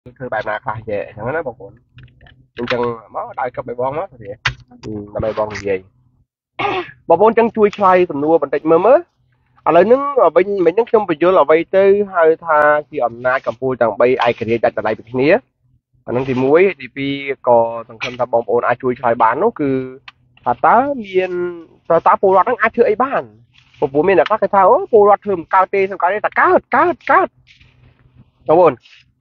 คือแบบนาคาvề thằng nó bọc bụng chân máu đai cấp bài bóng á thì là bài bóng gì bọc bóng chân chui chay tầm nuaបន្តិចមើលមើលឥឡូវហ្នឹងវិញមិញហ្នឹងខ្ញុំបញ្យល់អ្វីទៅហៅថាជាអំណាចកម្ពុជាទាំង3ឯករាជ្យដាច់ដライពីគ្នាអាហ្នឹងទី1ទី2ក៏សង្ឃឹមថាបងប្អូនអាចជួយឆ្លើយបាននោះគឺថាតើមានតើពលរដ្ឋហ្នឹងអាចធ្វើអីបានព្រោះមានអ្នកខ្លះគេថាអូពលរដ្ឋធ្វើមិនកើតទេសំខាន់ទេតែកើតបងប្អូន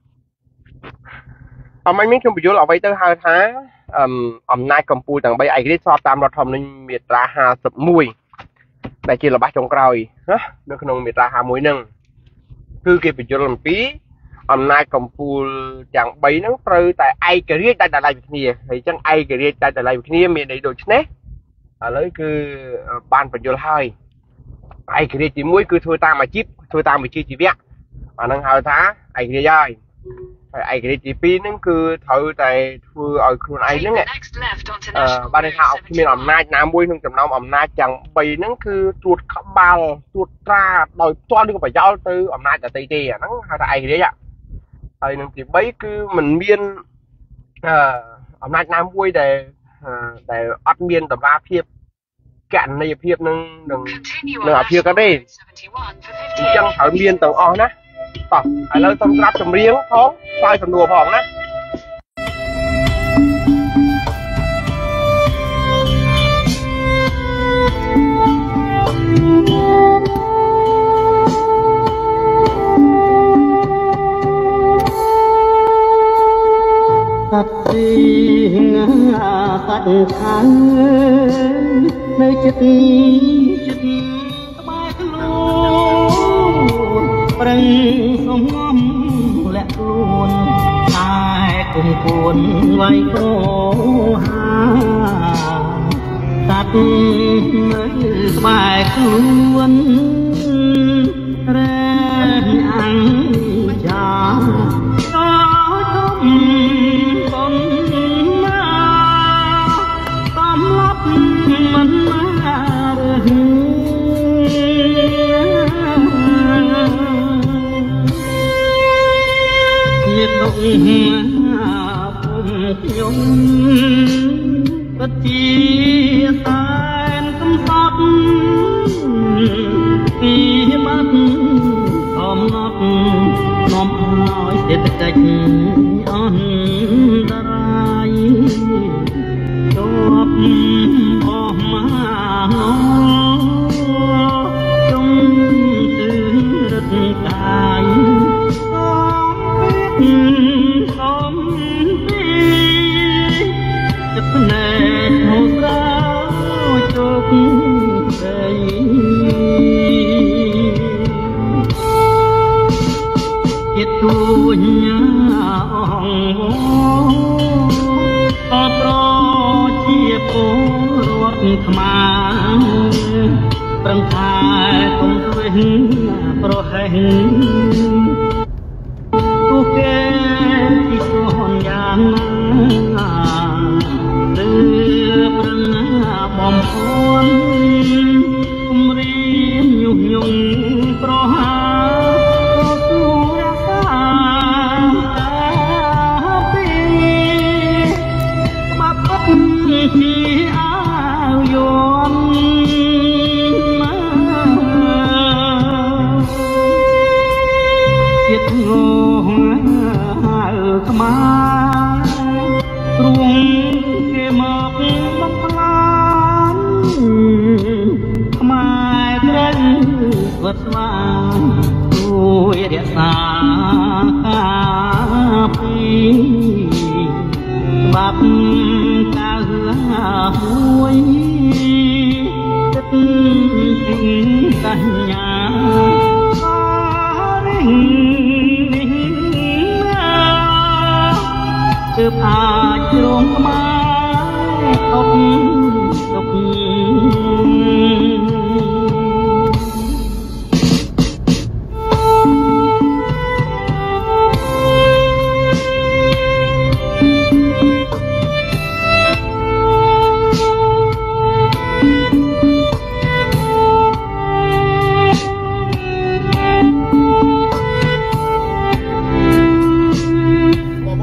អមមានខ្ញុំបញ្យល់អ្វីទៅហៅថាអំណាចកម្ពុជាទាំង3ឯករាជ្យស្របតាមរដ្ឋធម្មនុញ្ញមាត្រា51ដែលជារបស់ចុងក្រោយណានៅក្នុងមាត្រា51ហ្នឹងគឺគេបញ្យល់អំពីអំណាចកម្ពុជាទាំង3ហ្នឹងត្រូវតែឯករាជ្យដាច់ដライពីគ្នាហើយអញ្ចឹងឯករាជ្យដាច់ដライពីគ្នាមានន័យដូចនេះឥឡូវគឺបានបញ្យល់ហើយឯករាជ្យទី1គឺធ្វើតាមអាជីពធ្វើតាមវិជ្ជាជីវៈអាហ្នឹងហៅថាឯករាជ្យហើយឯករាជ្យទី2ហ្នឹងគឺត្រូវតែធ្វើឲ្យខ្លួនឯងហ្នឹងបានន័យថាគ្មានអំណាចណាមួយក្នុងចំណោមអំណាចទាំង3ហ្នឹងគឺត្រួតក្បាលត្រួតត្រាដោយផ្ទាល់ឬក៏ប្រយោលទៅអំណាចដទៃទេអាហ្នឹងហៅថាឯករាជ្យហើយនឹងទី3គឺมันមានអំណាចណាមួយដែលអត់មានតម្លាភាពកណន័យភាពនឹងអភិការទេអញ្ចឹងត្រូវមានទាំងអស់ណាតោះឥឡូវសូមស្ដាប់ចម្រៀងផងឆ្លើយសំណួរផងណាតាត់ទីងាតាត់ខាងនៅចិត្តក្បែរខ្លួនប្រឹងសំងំលាក់ខ្លួនតែគុំគួនវាយប្រហាតាត់នៅក្បែរខ្លួនរែងអាំងចាខ្ញុំពិតជាតែនកំសត់ពីបាត់កំណត់នាំឲ្យសេដ្ឋកិច្ចអន្តរាយជាប់អស់មកជុំទិរត់កាយទូញអងក៏ប្រជាពលរដ្ឋខ្មែរប្រឹងថាគុំធ្វើប្រហែសទូគេទីខ្លួនយ៉ាងណាទើបប្រឹងបំផន់គំរាមញុះញង់ប្រហាជាអាវយន់ចិត្តងងខ្មែរទ្រង់គេមកបំផ្លាញខ្មែរត្រូវវត្តស្វាជួយរក្សាការពីបាប់មួយទឹកសញ្ញាគឺអាចជ្រងខ្មែរអុកទុក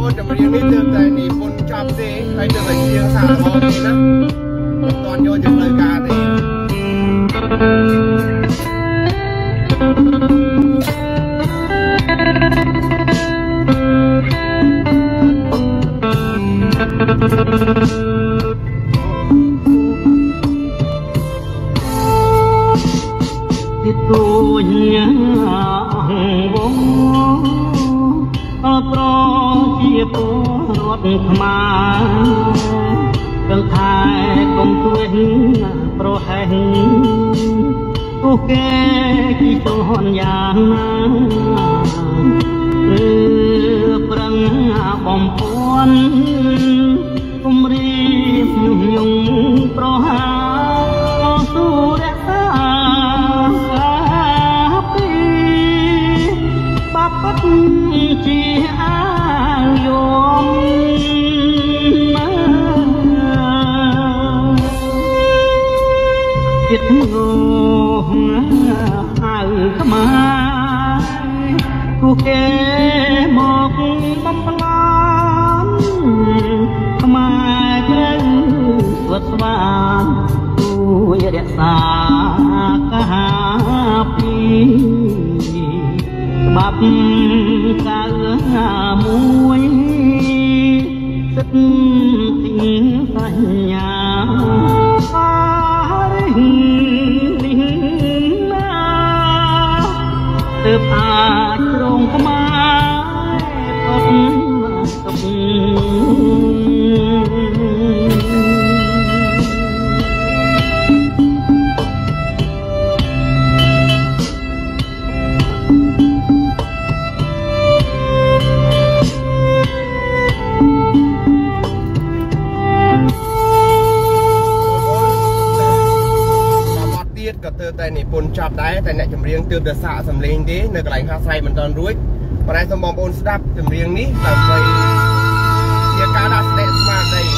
អូនចម្រៀងនេះទើបតែនិពន្ធចប់ទេហើយទើបតែច្រៀងសារមកទេណាមិនទាន់យកទៅផ្លូវការទេទូញវងប្រជាពលរដ្ឋខ្មែរទាំងថែកុំទួយប្រហែសអូគេជីទន់យ៉ាងណាឬប្រឹងបំពួនគំរាមញុះញង់ប្រហាសូរៈបាត់ជាអាយមចិត្តងងហៅខ្មាគូគេមកបំផ្លាញខ្មែរត្រូវស្វិតស្វានជួយរក្សាការពីបាប់កៅមួយសិតទីសញ្ញារិះណាទើបអាចត្រង់ខ្មែរអត់ទុកក៏ទើបតែនិពន្ធចប់ដែរតែអ្នកចម្រៀងទើបតែសាកសំឡេងទេនៅកន្លែងហាស្រ័យមិនទាន់រួចប៉ុន្តែសូមបងប្អូនស្ដាប់ចម្រៀងនេះដើម្បីជាការដាក់ស្ដេចស្មារតី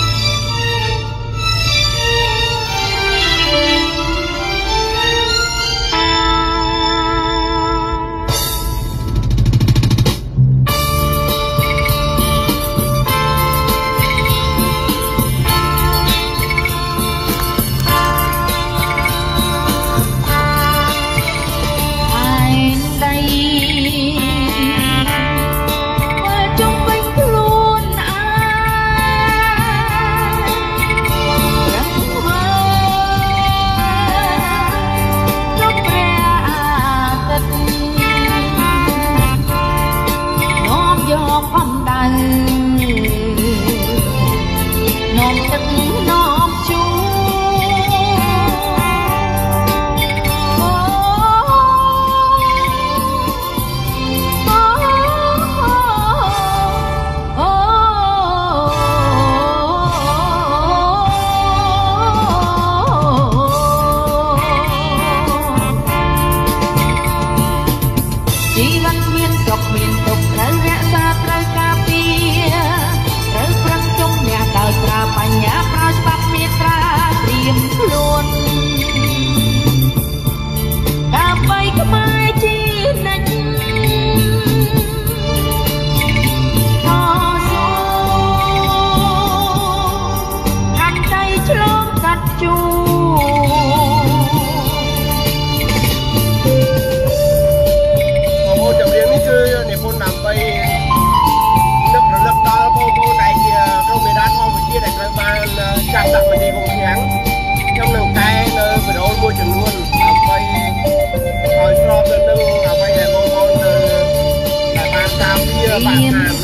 ចាំដាក់មនីគង់ខាំងខ្ញុំនឹងកែនៅវីដេអូមួយចំនួនដើម្បីឲ្យស្របទៅនឹងអ្វីដែលបងប្អូនដែលបានតាមវាបានតាមណា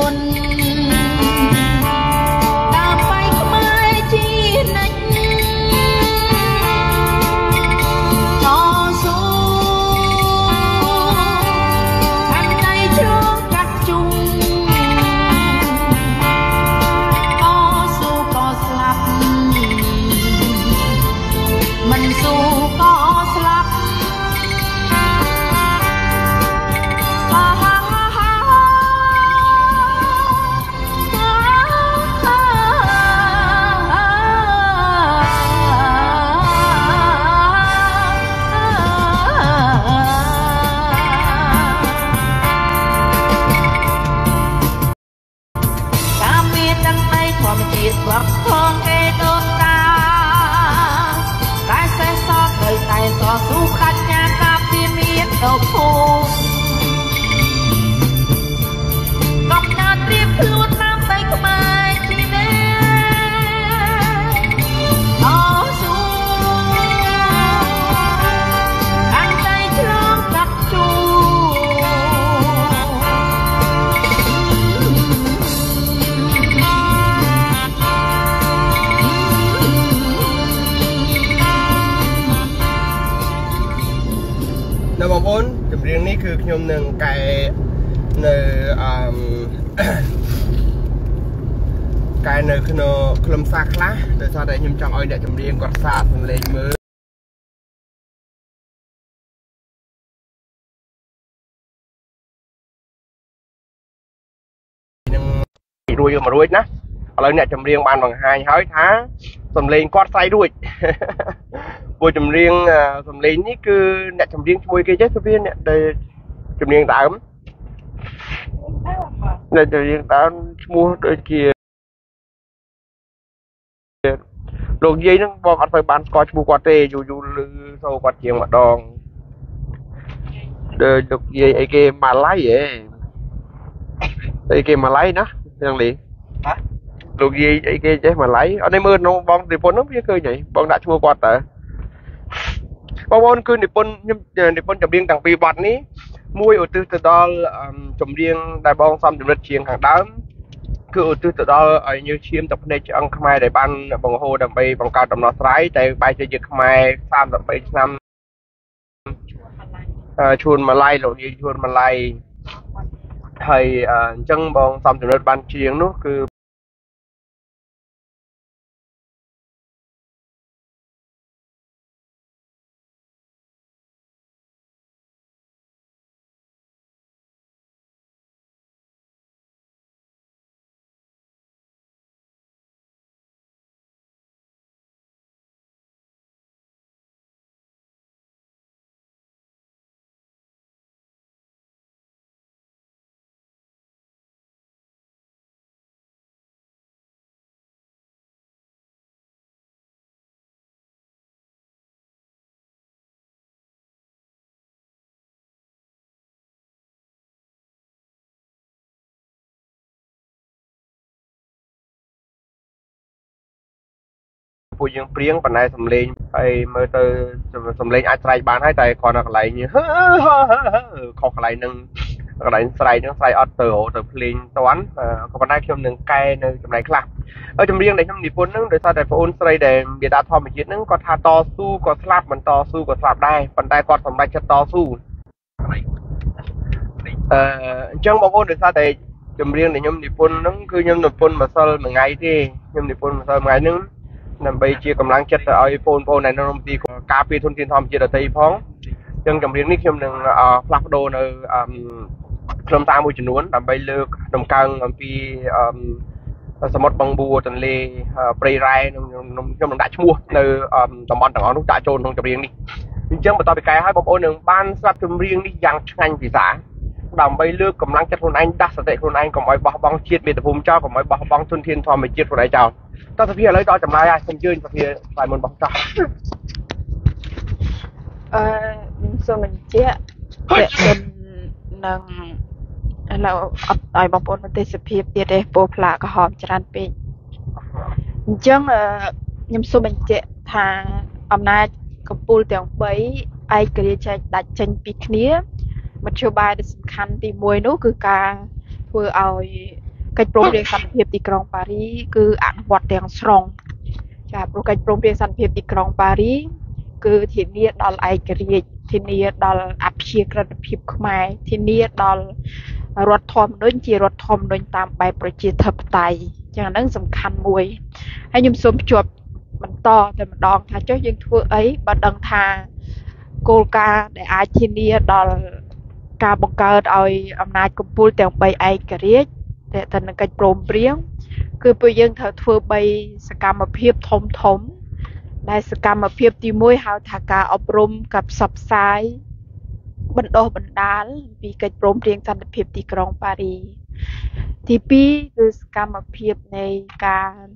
ដើម្បីខ្មែរជានិច្ចតស៊ូខាងในឆ្លងកាត់ជុំមិនស៊ូក៏ស្លាប់วักทองเอโดนตาแต่เสซอเคยแต่ซอสู้ขัดยากับที่มีดอกพูกำนัดเรียบพลุดน้ำไปขมายที่แน่ต่อสู้ตั้งใจฉลองกับจูនៅបងប្អូនចម្រៀងនេះគឺខ្ញុំនឹងកែនៅកែនៅក្នុងខ្លឹមសារខ្លះដោយសារតែខ្ញុំចង់ឲ្យអ្នកចម្រៀងគាត់សាកសំឡេងមើលនឹងរួចមករួចណាឥឡូវអ្នកចម្រៀងបានបង្ហាញហើយថាសំឡេងគាត់ស្រ័យរួចព្រោះចម្រៀងសំឡេងនេះគឺអ្នកចម្រៀងឈ្មោះគេចេះទៅវាអ្នកដែលចម្រៀងដើមអ្នកចម្រៀងដើមឈ្មោះដូចជាលោកយាយហ្នឹងបងអត់ទៅបានស្គាល់ឈ្មោះគាត់ទេយូរឮសូរគាត់ជាងម្ដងដូចលោកយាយអីគេម៉ាឡៃហ៎អីគេម៉ាឡៃណាយ៉ាងនេះលោកយាយអីគេចេះម៉ាឡៃអត់នេះមើលក្នុងបងនិពន្ធហ្នឹងវាឃើញហីបងដាក់ឈ្មោះគាត់តើបងប្អូនគឺនិពន្ធខ្ញុំនិពន្ធចម្រៀងទាំងពីរបទនេះមួយឧទ្ទិសទៅដល់ចម្រៀងដែលបងសំចំណិតជាងខាងដើមគឺឧទ្ទិសទៅដល់ឲ្យញើសឈាមទឹកភ្នែកឆ្អឹងខ្មែរដែលបានបង្ហូរដើម្បីបង្កើតដំណោះស្រាយតែបែរជាយើងខ្មែរ33ឆ្នាំឈួនម៉ាឡៃលោកនិយាយឈួនម៉ាឡៃហើយអញ្ចឹងបងសំចំណិតបានជាងនោះគឺពួកយើងព្រៀងបណ្ណែសំឡេងហើយមើលទៅសំឡេងអាចស្រែកបានហើយតែគ្រាន់តែកន្លែងខុសកន្លែងនឹងកន្លែងស្រែកនឹងស្រែកអត់ទៅភ្លេងតាន់ក៏ប៉ុន្តែខ្ញុំនឹងកែនៅចំណែកខ្លះចម្រៀងដែលខ្ញុំនិពន្ធហ្នឹងដោយសារតែបងអូនស្រីដែលមេដាធម្មជាតិហ្នឹងគាត់ថាតស៊ូក៏ស្លាប់មិនតស៊ូក៏ស្លាប់ដែរប៉ុន្តែគាត់សម្រេចចិត្តតស៊ូអញ្ចឹងបងប្អូនដោយសារតែចម្រៀងដែលខ្ញុំនិពន្ធហ្នឹងគឺខ្ញុំនិពន្ធម្សិលមួយថ្ងៃទេខ្ញុំនិពន្ធម្សិលមួយថ្ងៃហ្នឹងដើម្បីជាកម្លាំងចិត្តទៅឲ្យបងប្អូននៅក្នុងទីការពារធនធានធម្មជាតិដទៃផងអញ្ចឹងចម្រៀងនេះខ្ញុំនឹងផ្លាស់ប្ដូរនៅខ្លឹមសារមួយចំនួនដើម្បីលើកដំកើងអំពីសមុទ្របឹងបួរទន្លេព្រៃរ៉ែខ្ញុំនឹងដាក់ឈ្មោះនៅតំបន់ទាំងអស់នោះដាក់ចូលក្នុងចម្រៀងនេះអញ្ចឹងបន្តពីកែឲ្យបងប្អូននឹងបានស្ដាប់ចម្រៀងនេះយ៉ាងឆ្ងាញ់ពិសាដើម្បីលើកកម្លាំងចិត្តខ្លួនឯងដាស់សតិខ្លួនឯងកុំឲ្យបោះបង់ជាតិមាតុភូមិចោលកុំឲ្យបោះបង់ធនធានធម្មជាតិខ្លួនឯងចោលតោះសភាឥឡូវដល់ចម្លើយហើយសូមអញ្ជើញសភាស្វ័យមុនបោះចោលសូមបញ្ជាក់ពាក់ព័ន្ធនឹងឥឡូវអត់ឲ្យបងប្អូនប្រទេសភាពទៀតទេពោផ្លាកក្រហមច្រើនពេកអញ្ចឹងខ្ញុំសូមបញ្ជាក់ថាអំណាចកម្ពុជាទាំង3ឯករាជ្យដាច់ចេញពីគ្នាមធ្យោបាយដ៏សំខាន់ទី1នោះគឺការធ្វើឲ្យកិច្ចព្រមព្រៀងសន្តិភាពទីក្រុងប៉ារីគឺអនុវត្តទាំងស្រុងចាព្រោះកិច្ចព្រមព្រៀងសន្តិភាពទីក្រុងប៉ារីគឺធានាដល់ឯករាជ្យធានាដល់អព្យាក្រឹតភាពខ្មែរធានាដល់រដ្ឋធម្មនុញ្ញជារដ្ឋធម្មនុញ្ញតាមបែបប្រជាធិបតេយ្យចឹងហ្នឹងសំខាន់មួយហើយខ្ញុំសូមភ្ជាប់បន្តតែម្ដងថាចុះយើងធ្វើអីបើដឹងថាគោលការណ៍ដែលអាចធានាដល់ការបង្កើតឲ្យអំណាចកម្ពុជាទាំង3ឯករាជ្យតែនឹងកិច្ចព្រមព្រៀងគឺពួកយើងត្រូវធ្វើ3សកម្មភាពធំដែលសកម្មភាពទី1ហៅថាការអប់រំกับផ្សព្វផ្សាយបណ្ដុះបណ្ដាលពីកិច្ចព្រមព្រៀងសន្តិភាពទីក្រុងប៉ារីទី2គឺសកម្មភាពនៃការ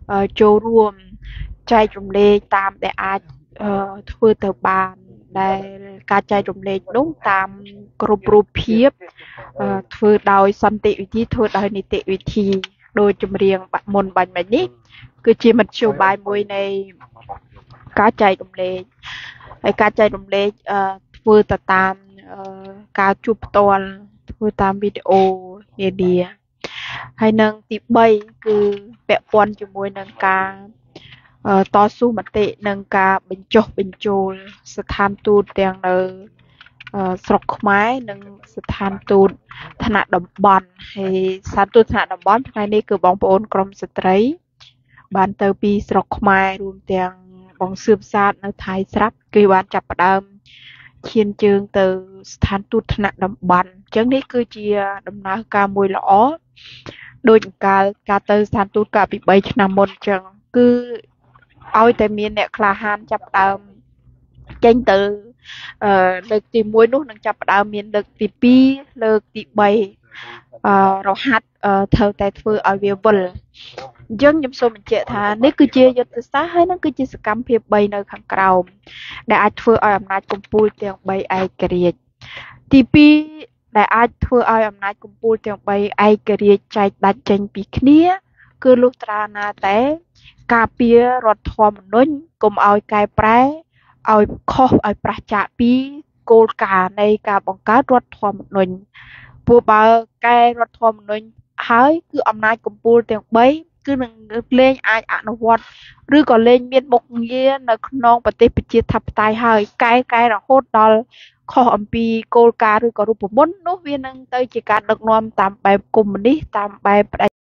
ចូលរួមចែករំលែកតាមដែលអាចធ្វើទៅបានដែលការចែករំលែកនោះតាមគ្រប់រូបភាពធ្វើដោយសន្តិវិធីធ្វើដោយនីតិវិធីដោយចម្រៀងមុនបាញ់មិញនេះគឺជាមធ្យោបាយមួយនៃការចែករំលែកហើយការចែករំលែកធ្វើទៅតាមការជួបផ្ទាល់ធ្វើតាមវីដេអូនានាហើយនឹងទី3គឺពាក់ព័ន្ធជាមួយនឹងការតស៊ូមតិនិងការបញ្ចុះបញ្ចូលស្ថានទូតទាំងនៅស្រុកខ្មែរនិងស្ថានទូតថ្នាក់តំបន់ហើយស្ថានទូតថ្នាក់តំបន់ថ្ងៃនេះគឺបងប្អូនក្រមស្ត្រីបានទៅពីស្រុកខ្មែររួមទាំងបងសឿមសាទនៅថៃស្រាប់គឺបានចាប់ផ្ដើមឈានជើងទៅស្ថានទូតថ្នាក់តំបន់អញ្ចឹងនេះគឺជាដំណើរការមួយល្អដូចការទៅស្ថានទូតកាលពី3ឆ្នាំមុនអញ្ចឹងគឺឲ្យតែមានអ្នកក្លាហានចាប់ផ្ដើមចេញទៅលើកទី1នោះនឹងចាប់ផ្ដើមមានលើកទី2លើកទី3រហាត់ត្រូវតែធ្វើឲ្យវាវិលអញ្ចឹងខ្ញុំសូមបញ្ជាក់ថានេះគឺជាយុទ្ធសាស្ត្រហើយនឹងគឺជាសកម្មភាព3នៅខាងក្រោមដែលអាចធ្វើឲ្យអំណាចកម្ពុជាទាំង3ឯករាជ្យទី2ដែលអាចធ្វើឲ្យអំណាចកម្ពុជាទាំង3ឯករាជ្យចែកដាច់ចេញពីគ្នាគឺលុះត្រាណាតែការពាររដ្ឋធម្មនុញ្ញកុំឲ្យកែប្រែឲ្យខុសឲ្យប្រឆាចពីគោលការណ៍នៃការបង្កើតរដ្ឋធម្មនុញ្ញព្រោះបើកែរដ្ឋធម្មនុញ្ញហើយគឺអំណាចកម្ពុជាទាំង3គឺនឹងលែងអាចអនុវត្តឬក៏លែងមានមុខងារនៅក្នុងប្រទេសប្រជាធិបតេយ្យហើយកែរហូតដល់ខុសអំពីគោលការណ៍ឬក៏រូបមន្តនោះវានឹងទៅជាការដឹកនាំតាមបែបកុម្មុយនីសតាមបែបផ្ដាច់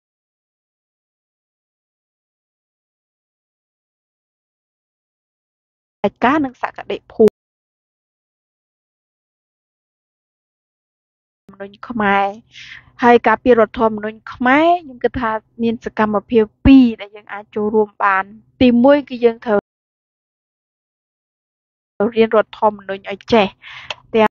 ការនិងសក្តិភូមិមនុស្សខ្មែរហើយការពាររដ្ឋធម្មនុញ្ញខ្មែរខ្ញុំគិតថាមានសកម្មភាព2ដែលយើងអាចចូលរួមបានទី1គឺយើងត្រូវរៀនរដ្ឋធម្មនុញ្ញឲ្យចេះទាំង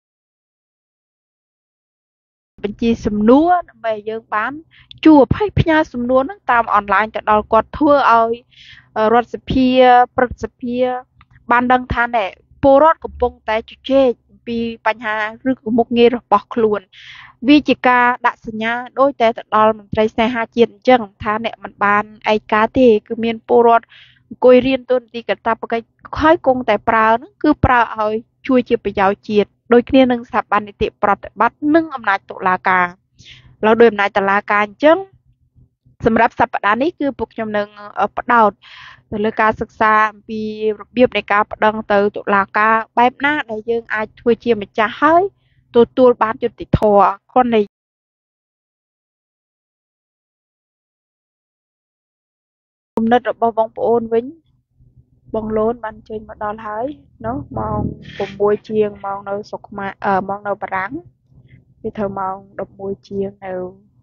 បញ្ជីសំណួរដើម្បីឲ្យយើងបានជួបហើយផ្ញើសំណួរហ្នឹងតាមអនឡាញទៅដល់គាត់ធ្វើឲ្យរដ្ឋសភាព្រឹទ្ធសភាបានដឹងថាណែពលរដ្ឋកំពុងតែជជែកពីបញ្ហាឬក៏មុខងាររបស់ខ្លួនវាជាការដាក់សញ្ញាដោយតែទៅដល់មន្ត្រីស្នេហាជាតិអញ្ចឹងថាអ្នកមិនបានឯកាទេគឺមានពលរដ្ឋអង្គុយរៀនទូនទីកាតព្វកិច្ចហើយគង់តែប្រើហ្នឹងគឺប្រើឲ្យជួយជាប្រយោជន៍ជាតិដូចគ្នានឹងស្ថាប័ននីតិប្រតិបត្តិនិងអំណាចតុលាការឡើយដោយអំណាចតុលាការអញ្ចឹងសម្រាប់សប្តាហ៍នេះគឺពួកខ្ញុំនឹងផ្ដោតទៅលើការសិក្សាអំពីរបៀបនៃការប្តឹងទៅតុលាការបែបណាដែលយើងអាចធ្វើជាម្ចាស់ហើយទទួលបានយុត្តិធម៌គ្រាន់តែគំនិតរបស់បងប្អូនវិញបងលូនបានចេញមកដល់ហើយនោះម៉ោង6ជាងម៉ោងនៅស្រុកខ្មែរម៉ោងនៅបារាំងវាត្រូវម៉ោង11ជាងនៅ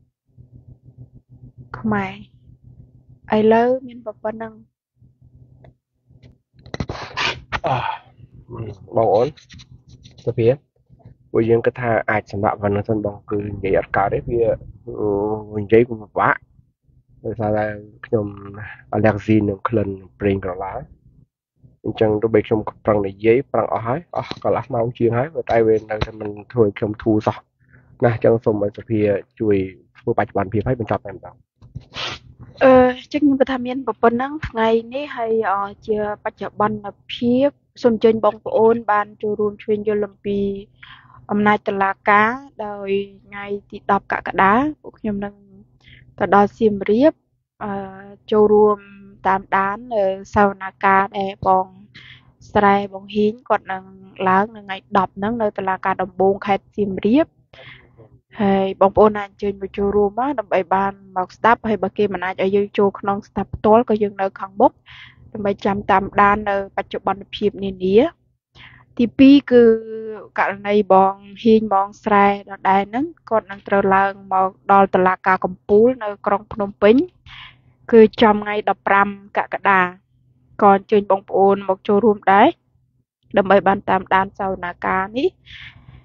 ខ្មែរឥឡូវមានប៉ុណ្ណឹងបងអូនសុភាពួកយើងគិតថាអាចសម្រាប់วันនឹងសិនបងគឺនិយាយអត់កើតទេវានិយាយcũngពិបាកដោយសារតែខ្ញុំអាឡែហ្ស៊ីនឹងក្លិនប្រេងក្រឡាអញ្ចឹងទោះបីខ្ញុំប្រឹងនិយាយប្រឹងអស់ហើយកន្លះម៉ោងជាងហើយតែវានៅតែមិនធ្វើឲ្យខ្ញុំធូរសោះណាអញ្ចឹងសូមឲ្យសុភាជួយធ្វើបច្ចុប្បន្នភាពឲ្យបញ្ចប់តែម្ដងចឹងខ្ញុំគិតថាមានប៉ុណ្ណឹងថ្ងៃនេះហើយជាបច្ចុប្បន្នភាពសូមអញ្ជើញបងប្អូនបានចូលរួមឈ្វេងយល់អំពីអំណាចតុលាការដោយថ្ងៃទី10កក្កដាពួកខ្ញុំនឹងទៅដល់សៀមរាបចូលរួមតាមដាននៅសវនកម្មដែលបងស្រែបងហ៊ីងគាត់នឹងឡើងនៅថ្ងៃ10ហ្នឹងនៅតុលាការដំបងខេត្តសៀមរាបហើយបងប្អូនអាចអញ្ជើញមកចូលរួមមកដើម្បីបានមកស្ដាប់ហើយបើគេមិនអាចឲ្យយើងចូលក្នុងស្ដាប់ផ្ទាល់ក៏យើងនៅខាងមុខដើម្បីចាំតាមដាននៅបច្ចុប្បន្នភាពនានាទី2គឺករណីបងហ៊ីងបងស្រែដដែលហ្នឹងគាត់នឹងត្រូវឡើងមកដល់តុលាការកំពូលនៅក្រុងភ្នំពេញគឺចំថ្ងៃ15កក្កដាក៏អញ្ជើញបងប្អូនមកចូលរួមដែរដើម្បីបានតាមដានសវនកម្មនេះ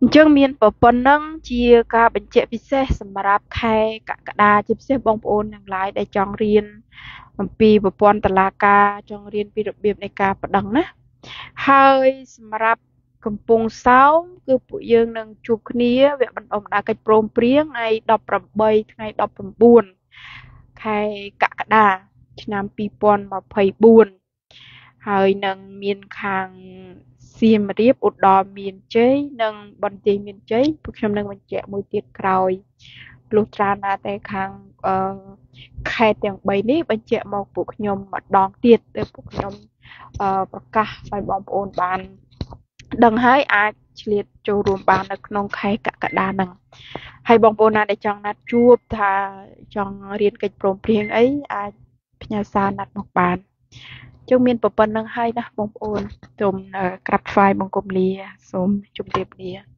ចឹងមានប្រព័ន្ធហ្នឹងជាការបញ្ជាក់ពិសេសសម្រាប់ខែកក្កដាជាពិសេសបងប្អូនទាំងឡាយដែលចង់រៀនអំពីប្រព័ន្ធតុលាការចង់រៀនពីរបៀបនៃការប្តឹងណាហើយសម្រាប់កំពង់សោមគឺពួកយើងនឹងជួបគ្នាវគ្គបណ្តុះបណ្តាលកិច្ចព្រមព្រៀងថ្ងៃ18ថ្ងៃ19ខែកក្កដាឆ្នាំ2024ហើយនឹងមានខាងសៀមរាបឧត្តរមានជ័យនិងបន្ទាយមានជ័យពួកខ្ញុំនឹងបញ្ជាក់មួយទៀតក្រោយលុះត្រាណាតែខាងខេត្តទាំង3នេះបញ្ជាក់មកពួកខ្ញុំម្ដងទៀតទៅពួកខ្ញុំប្រកាសឲ្យបងប្អូនបានដឹងហើយអាចឆ្លៀតចូលរួមបាននៅក្នុងខែកក្កដាហ្នឹងហើយបងប្អូនណាដែលចង់ណាត់ជួបថាចង់រៀនកិច្ចព្រមព្រៀងអីអាចផ្ញើសារណាត់មកបានចឹងមានប៉ុណ្្នឹងហើយណាបងប្អូនសូមក្រាបថ្វាយបង្គំលាសូមជម្រាបលា